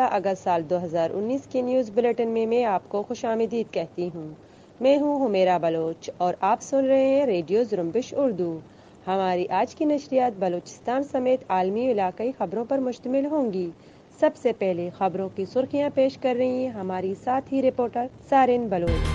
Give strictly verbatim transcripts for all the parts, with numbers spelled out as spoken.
اگست سال دو ہزار انیس کے نیوز بلیٹن میں میں آپ کو خوش آمدید کہتی ہوں۔ میں ہوں حمیرہ بلوچ اور آپ سن رہے ہیں ریڈیو زرمبش اردو۔ ہماری آج کی نشریات بلوچستان سمیت عالمی علاقائی خبروں پر مشتمل ہوں گی۔ سب سے پہلے خبروں کی سرخیاں پیش کر رہی ہیں ہماری ساتھی رپورٹر سارن بلوچ۔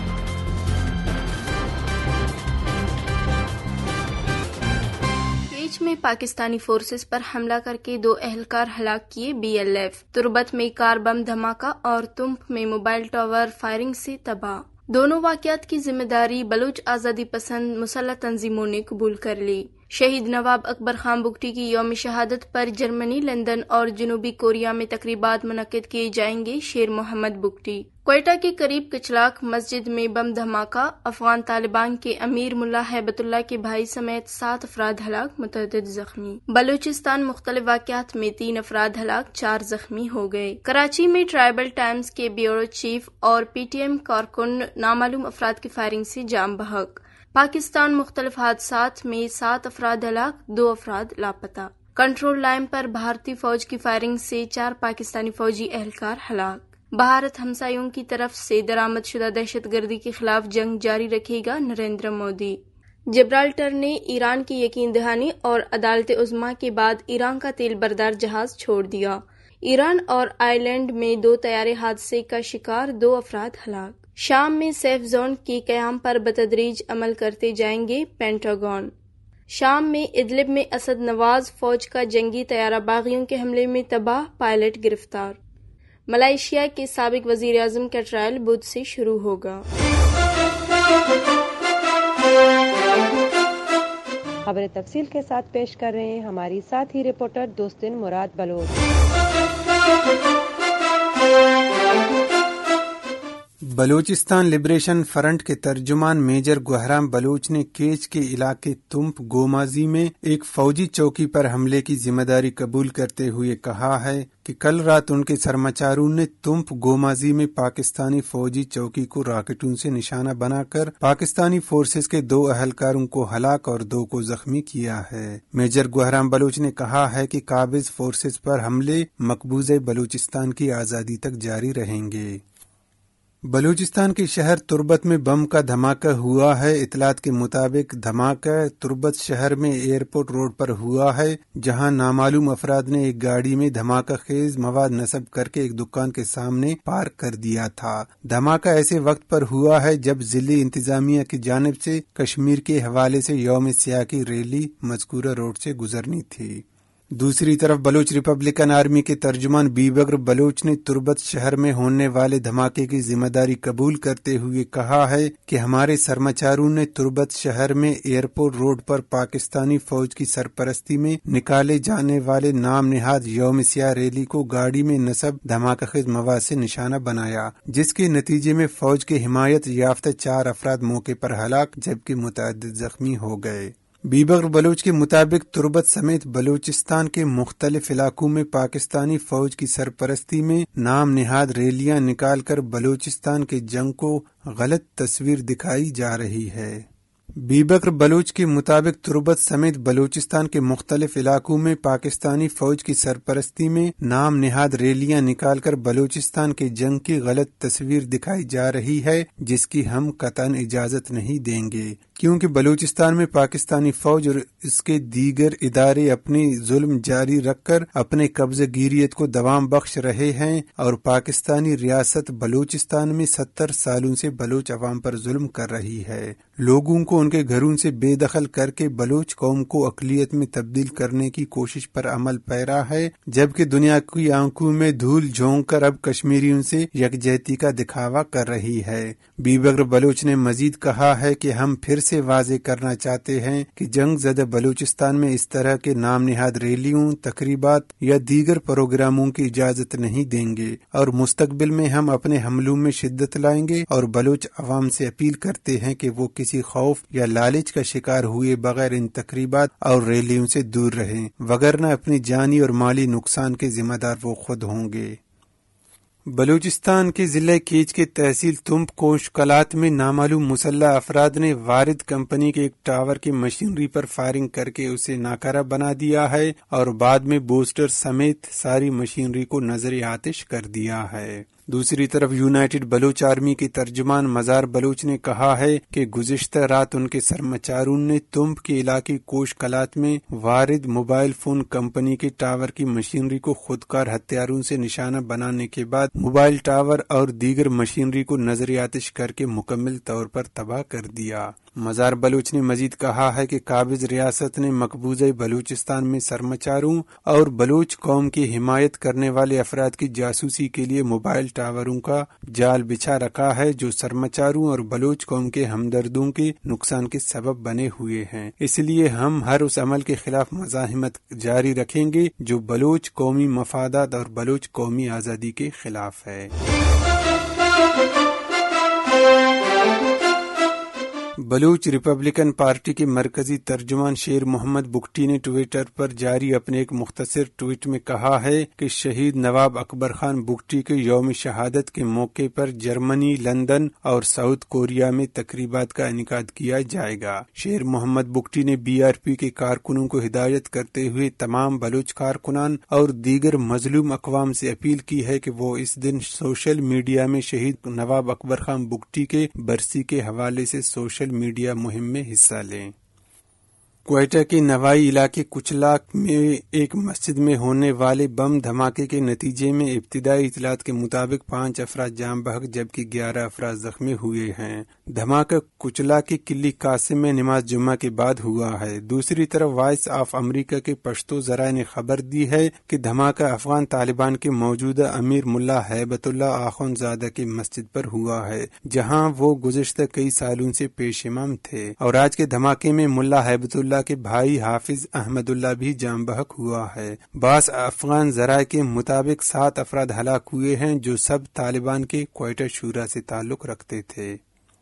میں پاکستانی فورسز پر حملہ کر کے دو اہلکار ہلاک کیے بی ایل ایف۔ تربت میں کار بم دھماکہ اور تمپ میں موبائل ٹاور فائرنگ سے تباہ۔ دونوں واقعات کی ذمہ داری بلوچ آزادی پسند مسلح تنظیموں نے قبول کر لی۔ شہید نواب اکبر خان بگٹی کی یوم شہادت پر جرمنی، لندن اور جنوبی کوریا میں تقریبات منعقد کیے جائیں گے۔ شیر محمد بگٹی۔ کوئٹہ کے قریب کچلاک مسجد میں بم دھماکہ، افغان طالبان کے امیر ملا ہیبت اللہ کے بھائی سمیت سات افراد ہلاک، متعدد زخمی۔ بلوچستان مختلف واقعات میں تین افراد ہلاک، چار زخمی ہو گئے۔ کراچی میں ٹرائبل ٹائمز کے بیورو چیف اور پی ٹی ایم کارکن نامعلوم افراد کی فائرنگ سے جاں بحق۔ پاکستان مختلف حادثات میں سات افراد ہلاک، دو افراد لاپتہ۔ کنٹرول لائن پر بھارتی فوج کی فائرنگ سے چار پاکستانی فوجی اہلکار ہلاک۔ بھارت ہمسایوں کی طرف سے درآمد شدہ دہشت گردی کے خلاف جنگ جاری رکھے گا، نریندر مودی۔ جبرالٹر نے ایران کی یقین دہانی اور عدالت عظمیٰ کے بعد ایران کا تیل بردار جہاز چھوڑ دیا۔ ایران اور آئر لینڈ میں دو طیارے حادثے کا شکار، دو افراد ہلاک۔ شام میں سیف زون کے قیام پر بتدریج عمل کرتے جائیں گے، پینٹاگون۔ شام میں ادلب میں اسد نواز فوج کا جنگی طیارہ باغیوں کے حملے میں تباہ، پائلٹ گرفتار۔ ملائیشیا کے سابق وزیر اعظم کا ٹرائل بدھ سے شروع ہوگا۔ خبریں تفصیل کے ساتھ پیش کر رہے ہیں ہماری ساتھی reporter Dostain Murad Baloch. Balochistan Liberation Front کے ترجمان میجر گہرام بلوچ نے کیچ کے علاقے تمپ گومازی میں ایک فوجی چوکی پر حملے کی ذمہ داری قبول کرتے ہوئے کہا ہے کہ کل رات ان کے سرمچاروں نے تمپ گومازی میں پاکستانی فوجی چوکی کو راکٹوں سے نشانہ بنا کر پاکستانی فورسز کے دو اہلکاروں کو ہلاک اور دو کو زخمی کیا ہے۔ میجر گہرام بلوچ نے کہا ہے کہ قابض فورسز پر حملے مقبوضہ بلوچستان کی آزادی تک جاری رہیں گے۔ بلوچستان کے شہر تربت میں بم کا دھماکہ ہوا ہے۔ اطلاعات کے مطابق دھماکہ تربت شہر میں ایئرپورٹ روڈ پر ہوا ہے، جہاں نامعلوم افراد نے ایک گاڑی میں دھماکہ خیز مواد نصب کر کے ایک دکان کے سامنے پارک کر دیا تھا۔ دھماکہ ایسے وقت پر ہوا ہے جب ضلعی انتظامیہ کی جانب سے کشمیر کے حوالے سے یوم سیاہ کی ریلی مذکورہ روڈ سے گزرنی تھی۔ دوسری طرف بلوچ ریپبلکن آرمی کے ترجمان بی بکر بلوچ نے تربت شہر میں ہونے والے دھماکے کی ذمہ داری قبول کرتے ہوئے کہا ہے کہ ہمارے سرمچاروں نے تربت شہر میں ایئرپورٹ روڈ پر پاکستانی فوج کی سرپرستی میں نکالے جانے والے نام نہاد یوم سیاہ ریلی کو گاڑی میں نصب دھماکہ خیز مواد سے نشانہ بنایا، جس کے نتیجے میں فوج کے حمایت یافتہ چار افراد موقع پر ہلاک جبکہ متعدد زخمی ہو گئے۔ بی بکر بلوچ کے مطابق تربت سمیت بلوچستان کے مختلف علاقوں میں پاکستانی فوج کی سرپرستی میں نام نہاد ریلیاں نکال کر بلوچستان کے جنگ کو غلط تصویر دکھائی جا رہی ہے۔ بی بکر بلوچ کے مطابق تربت سمیت بلوچستان کے مختلف علاقوں میں پاکستانی فوج کی سرپرستی میں نام نہاد ریلیاں نکال کر بلوچستان کے جنگ کی غلط تصویر دکھائی جا رہی ہے، جس کی ہم قطعاً اجازت نہیں دیں گے، کیونکہ بلوچستان میں پاکستانی فوج اور اس کے دیگر ادارے اپنی ظلم جاری رکھ کر اپنے قبضہ گیریت کو دوام بخش رہے ہیں اور پاکستانی ریاست بلوچستان میں ستر سالوں سے بلوچ عوام پر ظلم کر رہی ہے، لوگوں کو ان کے گھروں سے بے دخل کر کے بلوچ قوم کو اقلیت میں تبدیل کرنے کی کوشش پر عمل پیرا ہے، جبکہ دنیا کی آنکھوں میں دھول جھونک کر اب کشمیریوں سے یکجہتی کا دکھاوا کر رہی ہے۔ بی بکر بلوچ نے مزید کہا ہے کہ ہم پھر سے واضح کرنا چاہتے ہیں کہ جنگ زدہ بلوچستان میں اس طرح کے نام نہاد ریلیوں، تقریبات یا دیگر پروگراموں کی اجازت نہیں دیں گے اور مستقبل میں ہم اپنے حملوں میں شدت لائیں گے اور بلوچ عوام سے اپیل کرتے ہیں کہ وہ کسی خوف یا لالچ کا شکار ہوئے بغیر ان تقریبات اور ریلیوں سے دور رہیں، وگرنہ اپنی جانی اور مالی نقصان کے ذمہ دار وہ خود ہوں گے۔ بلوچستان کے ضلع کیچ کے تحصیل تمپ کوش کلات میں نامعلوم مسلح افراد نے وارد کمپنی کے ایک ٹاور کی مشینری پر فائرنگ کر کے اسے ناکارہ بنا دیا ہے اور بعد میں بوسٹر سمیت ساری مشینری کو نظر آتش کر دیا ہے۔ دوسری طرف یونائیٹڈ بلوچ آرمی کے ترجمان مزار بلوچ نے کہا ہے کہ گزشتہ رات ان کے سرمچارون نے تمپ کے علاقے کوش کلات میں وارد موبائل فون کمپنی کے ٹاور کی مشینری کو خودکار ہتھیاروں سے نشانہ بنانے کے بعد موبائل ٹاور اور دیگر مشینری کو نظر آتش کر کے مکمل طور پر تباہ کر دیا۔ مزار بلوچ نے مزید کہا ہے کہ قابض ریاست نے مقبوضہ بلوچستان میں سرمچاروں اور بلوچ قوم کی حمایت کرنے والے افراد کی جاسوسی کے لیے موبائل ٹاوروں کا جال بچھا رکھا ہے جو سرمچاروں اور بلوچ قوم کے ہمدردوں کے نقصان کے سبب بنے ہوئے ہیں۔ اس لیے ہم ہر اس عمل کے خلاف مزاحمت جاری رکھیں گے جو بلوچ قومی مفادات اور بلوچ قومی آزادی کے خلاف ہے۔ بلوچ ریپبلکن پارٹی کے مرکزی ترجمان شیر محمد بگٹی نے ٹویٹر پر جاری اپنے ایک مختصر ٹویٹ میں کہا ہے کہ شہید نواب اکبر خان بگٹی کے یوم شہادت کے موقع پر جرمنی، لندن اور ساؤتھ کوریا میں تقریبات کا انعقاد کیا جائے گا۔ شیر محمد بگٹی نے بی آر پی کے کارکنوں کو ہدایت کرتے ہوئے تمام بلوچ کارکنان اور دیگر مظلوم اقوام سے اپیل کی ہے کہ وہ اس دن سوشل میڈیا میں شہید نواب اکبر خان بگٹی کے برسی کے حوالے سے سوشل میڈیا مہم میں حصہ لیں۔ کوئٹہ کے نوائی علاقے کچلاک میں ایک مسجد میں ہونے والے بم دھماکے کے نتیجے میں ابتدائی اطلاعات کے مطابق پانچ افراد جاں بحق جبکہ گیارہ افراد زخمی ہوئے ہیں۔ دھماکہ کچلاک کے قلی قاسم میں نماز جمعہ کے بعد ہوا ہے۔ دوسری طرف وائس آف امریکہ کے پشتو ذرائع نے خبر دی ہے کہ دھماکہ افغان طالبان کے موجودہ امیر ملا ہیبت اللہ آخوند زادہ کی مسجد پر ہوا ہے جہاں وہ گزشتہ کئی سالوں سے پیش امام تھے، اور آج کے دھماکے میں ملا ہیبت اللہ کے بھائی حافظ احمد اللہ بھی جاں بحق ہوا ہے۔ بعض افغان ذرائع کے مطابق سات افراد ہلاک ہوئے ہیں جو سب طالبان کے کوئٹہ شورا سے تعلق رکھتے تھے۔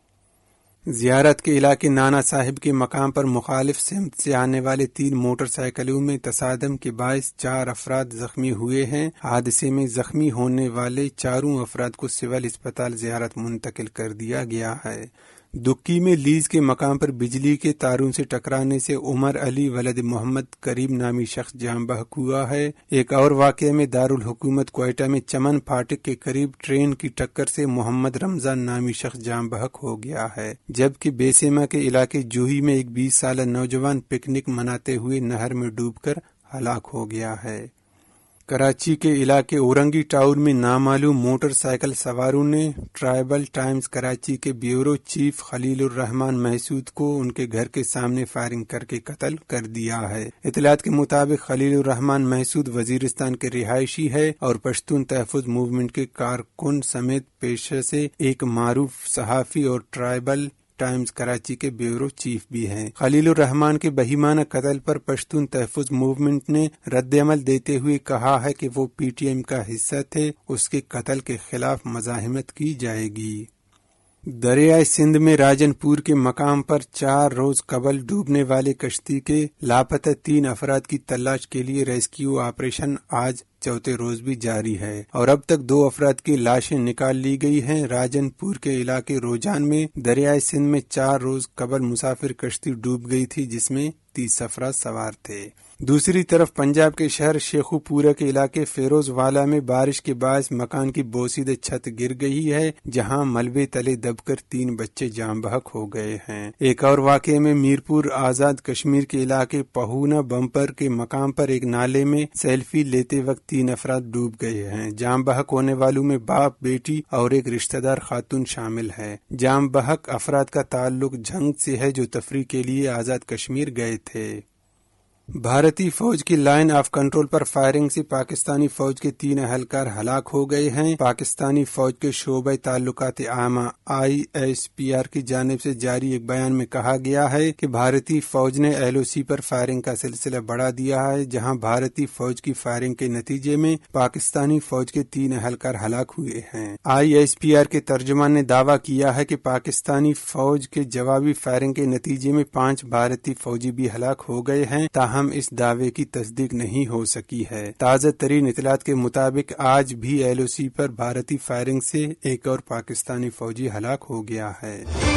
زیارت کے علاقے نانا صاحب کے مقام پر مخالف سمت سے آنے والے تین موٹر سائیکلوں میں تصادم کے باعث چار افراد زخمی ہوئے ہیں۔ حادثے میں زخمی ہونے والے چاروں افراد کو سول اسپتال زیارت منتقل کر دیا گیا ہے۔ دکی میں لیز کے مقام پر بجلی کے تاروں سے ٹکرانے سے عمر علی ولد محمد کریم نامی شخص جاں بحق ہوا ہے۔ ایک اور واقعے میں دارالحکومت کوئٹہ میں چمن پھاٹک کے قریب ٹرین کی ٹکر سے محمد رمضان نامی شخص جاں بحق ہو گیا ہے، جبکہ بیسیما کے علاقے جوہی میں ایک بیس سالہ نوجوان پکنک مناتے ہوئے نہر میں ڈوب کر ہلاک ہو گیا ہے۔ کراچی کے علاقے اورنگی ٹاؤن میں نامعلوم موٹر سائیکل سواروں نے ٹرائبل ٹائمز کراچی کے بیورو چیف خلیل الرحمان محسود کو ان کے گھر کے سامنے فائرنگ کر کے قتل کر دیا ہے۔ اطلاعات کے مطابق خلیل الرحمان محسود وزیرستان کے رہائشی ہے اور پشتون تحفظ موومنٹ کے کارکن سمیت پیشہ سے ایک معروف صحافی اور ٹرائبل ٹائمز کراچی کے بیورو چیف بھی ہیں۔ خلیل الرحمان کے بہیمانہ قتل پر پشتون تحفظ موومنٹ نے رد عمل دیتے ہوئے کہا ہے کہ وہ پی ٹی ایم کا حصہ تھے، اس کے قتل کے خلاف مزاحمت کی جائے گی۔ دریائے سندھ میں راجن پور کے مقام پر چار روز قبل ڈوبنے والے کشتی کے لاپتہ تین افراد کی تلاش کے لیے ریسکیو آپریشن آج چوتھے روز بھی جاری ہے اور اب تک دو افراد کی لاشیں نکال لی گئی ہیں۔ راجن پور کے علاقے روجان میں دریائے سندھ میں چار روز قبل مسافر کشتی ڈوب گئی تھی جس میں تیس افراد سوار تھے۔ دوسری طرف پنجاب کے شہر شیخو پورہ کے علاقے فیروز والا میں بارش کے باعث مکان کی بوسیدہ چھت گر گئی ہے جہاں ملبے تلے دب کر تین بچے جاں بحق ہو گئے ہیں۔ ایک اور واقعے میں میرپور آزاد کشمیر کے علاقے پہونا بمپر کے مقام پر ایک نالے میں سیلفی لیتے وقت تین افراد ڈوب گئے ہیں۔ جاں بحق ہونے والوں میں باپ، بیٹی اور ایک رشتہ دار خاتون شامل ہے۔ جاں بحق افراد کا تعلق جھنگ سے ہے جو تفریح کے لیے آزاد کشمیر گئے تھے۔ بھارتی فوج کی لائن آف کنٹرول پر فائرنگ سے پاکستانی فوج کے تین اہلکار ہلاک ہو گئے ہیں۔ پاکستانی فوج کے شعبہ تعلقات عامہ آئی ایس پی آر کی جانب سے جاری ایک بیان میں کہا گیا ہے کہ بھارتی فوج نے ایل او سی پر فائرنگ کا سلسلہ بڑھا دیا ہے، جہاں بھارتی فوج کی فائرنگ کے نتیجے میں پاکستانی فوج کے تین اہلکار ہلاک ہوئے ہیں۔ آئی ایس پی آر کے ترجمان نے دعویٰ کیا ہے کہ پاکستانی فوج کے جوابی فائرنگ کے نتیجے میں پانچ بھارتی فوجی بھی ہلاک ہو گئے ہیں، تاہم تاہم اس دعوے کی تصدیق نہیں ہو سکی ہے۔ تازہ ترین اطلاعات کے مطابق آج بھی ایل او سی پر بھارتی فائرنگ سے ایک اور پاکستانی فوجی ہلاک ہو گیا ہے۔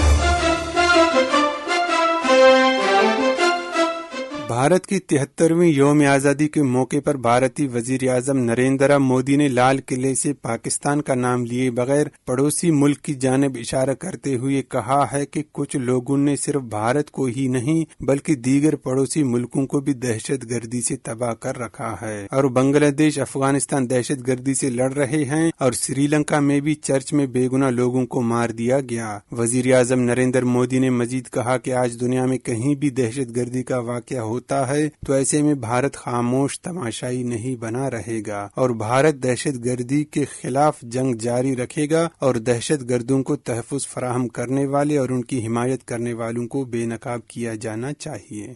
بھارت کی تہترویں یوم آزادی کے موقع پر بھارتی وزیر اعظم نریندر مودی نے لال قلعے سے پاکستان کا نام لیے بغیر پڑوسی ملک کی جانب اشارہ کرتے ہوئے کہا ہے کہ کچھ لوگوں نے صرف بھارت کو ہی نہیں بلکہ دیگر پڑوسی ملکوں کو بھی دہشت گردی سے تباہ کر رکھا ہے، اور بنگلہ دیش افغانستان دہشت گردی سے لڑ رہے ہیں اور سری لنکا میں بھی چرچ میں بے گناہ لوگوں کو مار دیا گیا۔ وزیر اعظم نریندر مودی نے مزید کہا کہ آج دنیا میں کہیں بھی دہشت گردی کا واقعہ ہوتا ہے تو ایسے میں بھارت خاموش تماشائی نہیں بنا رہے گا، اور بھارت دہشت گردی کے خلاف جنگ جاری رکھے گا اور دہشت گردوں کو تحفظ فراہم کرنے والے اور ان کی حمایت کرنے والوں کو بے نقاب کیا جانا چاہیے۔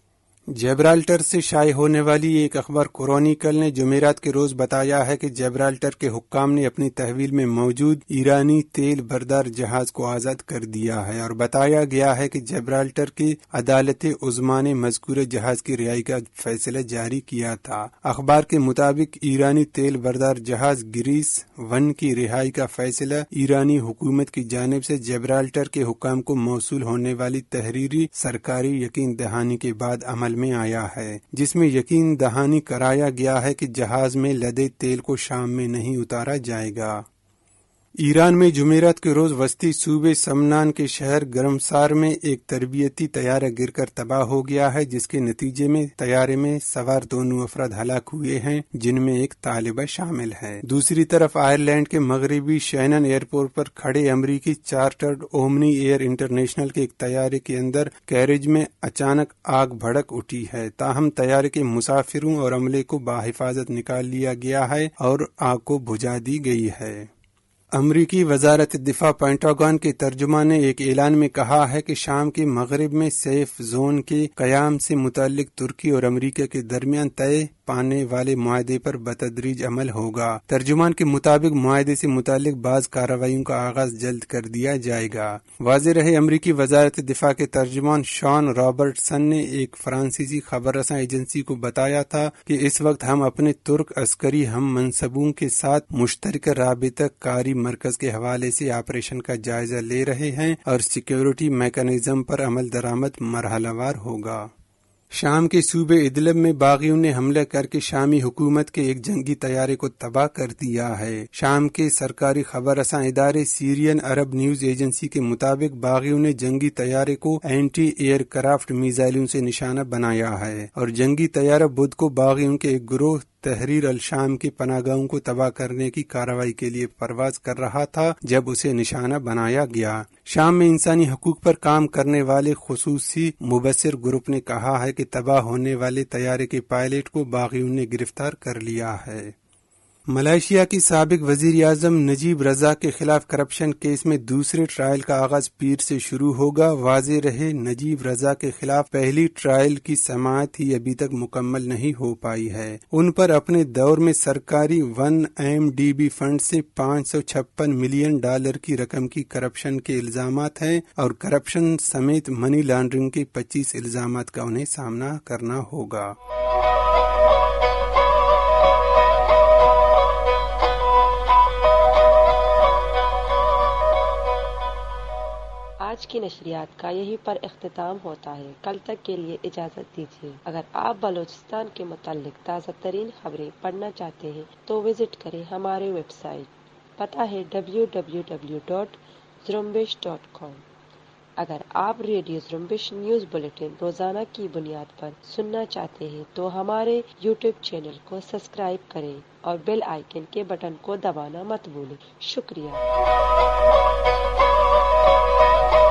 جیبرالٹر سے شائع ہونے والی ایک اخبار کرونیکل نے جمعرات کے روز بتایا ہے کہ جیبرالٹر کے حکام نے اپنی تحویل میں موجود ایرانی تیل بردار جہاز کو آزاد کر دیا ہے، اور بتایا گیا ہے کہ جیبرالٹر کی عدالت عظمیٰ نے مذکورہ جہاز کی رہائی کا فیصلہ جاری کیا تھا۔ اخبار کے مطابق ایرانی تیل بردار جہاز گریس ون کی رہائی کا فیصلہ ایرانی حکومت کی جانب سے جیبرالٹر کے حکام کو موصول ہونے والی تحریری سرکاری یقین دہانی کے بعد عمل میں آیا ہے، جس میں یقین دہانی کرایا گیا ہے کہ جہاز میں لدے تیل کو شام میں نہیں اتارا جائے گا۔ ایران میں جمعرات کے روز وسطی صوبے سمنان کے شہر گرمسار میں ایک تربیتی طیارہ گر کر تباہ ہو گیا ہے، جس کے نتیجے میں طیارے میں سوار دونوں افراد ہلاک ہوئے ہیں، جن میں ایک طالبہ شامل ہے۔ دوسری طرف آئرلینڈ کے مغربی شینن ایئرپورٹ پر کھڑے امریکی چارٹرڈ اومنی ایئر انٹرنیشنل کے ایک طیارے کے اندر کیریج میں اچانک آگ بھڑک اٹھی ہے، تاہم طیارے کے مسافروں اور عملے کو بحفاظت نکال لیا گیا ہے اور آگ کو بجھا دی گئی ہے۔ امریکی وزارت دفاع پینٹاگون کے ترجمان نے ایک اعلان میں کہا ہے کہ شام کے مغرب میں سیف زون کے قیام سے متعلق ترکی اور امریکہ کے درمیان طے پانے والے معاہدے پر بتدریج عمل ہوگا۔ ترجمان کے مطابق معاہدے سے متعلق بعض کارروائیوں کا آغاز جلد کر دیا جائے گا۔ واضح رہے، امریکی وزارت دفاع کے ترجمان شان رابرٹسن نے ایک فرانسیسی خبر رساں ایجنسی کو بتایا تھا کہ اس وقت ہم اپنے ترک عسکری ہم منصبوں کے ساتھ مشترکہ رابطہ کاری مرکز کے حوالے سے آپریشن کا جائزہ لے رہے ہیں اور سیکیورٹی میکانزم پر عمل درآمد مرحلہ وار ہوگا۔ شام کے صوبے ادلب میں باغیوں نے حملہ کر کے شامی حکومت کے ایک جنگی طیارے کو تباہ کر دیا ہے۔ شام کے سرکاری خبر رساں ادارے سیرین عرب نیوز ایجنسی کے مطابق باغیوں نے جنگی طیارے کو اینٹی ایئر کرافٹ میزائلوں سے نشانہ بنایا ہے، اور جنگی طیارہ بدھ کو باغیوں کے ایک گروہ تحریر الشام کے پناہ گاہوں کو تباہ کرنے کی کارروائی کے لیے پرواز کر رہا تھا جب اسے نشانہ بنایا گیا۔ شام میں انسانی حقوق پر کام کرنے والے خصوصی مبصر گروپ نے کہا ہے کہ تباہ ہونے والے طیارے کے پائلٹ کو باغیوں نے گرفتار کر لیا ہے۔ ملائیشیا کی سابق وزیر اعظم نجیب رزاق کے خلاف کرپشن کیس میں دوسرے ٹرائل کا آغاز پیر سے شروع ہوگا۔ واضح رہے، نجیب رزاق کے خلاف پہلی ٹرائل کی سماعت ہی ابھی تک مکمل نہیں ہو پائی ہے۔ ان پر اپنے دور میں سرکاری one M D B fund سے پانچ سو چھپن ملین ڈالر کی رقم کی کرپشن کے الزامات ہیں، اور کرپشن سمیت منی لانڈرنگ کے پچیس الزامات کا انہیں سامنا کرنا ہوگا۔ آج کی نشریات کا یہی پر اختتام ہوتا ہے۔ کل تک کے لیے اجازت دیجیے۔ اگر آپ بلوچستان کے متعلق تازہ ترین خبریں پڑھنا چاہتے ہیں تو وزٹ کریں ہمارے ویب سائٹ، پتہ ہے W W W dot Zrumbesh dot com. اگر آپ ریڈیو زرمبش نیوز بلیٹن روزانہ کی بنیاد پر سننا چاہتے ہیں تو ہمارے یوٹیوب چینل کو سبسکرائب کریں اور بیل آئیکن کے بٹن کو دبانا مت بھولیں۔ شکریہ۔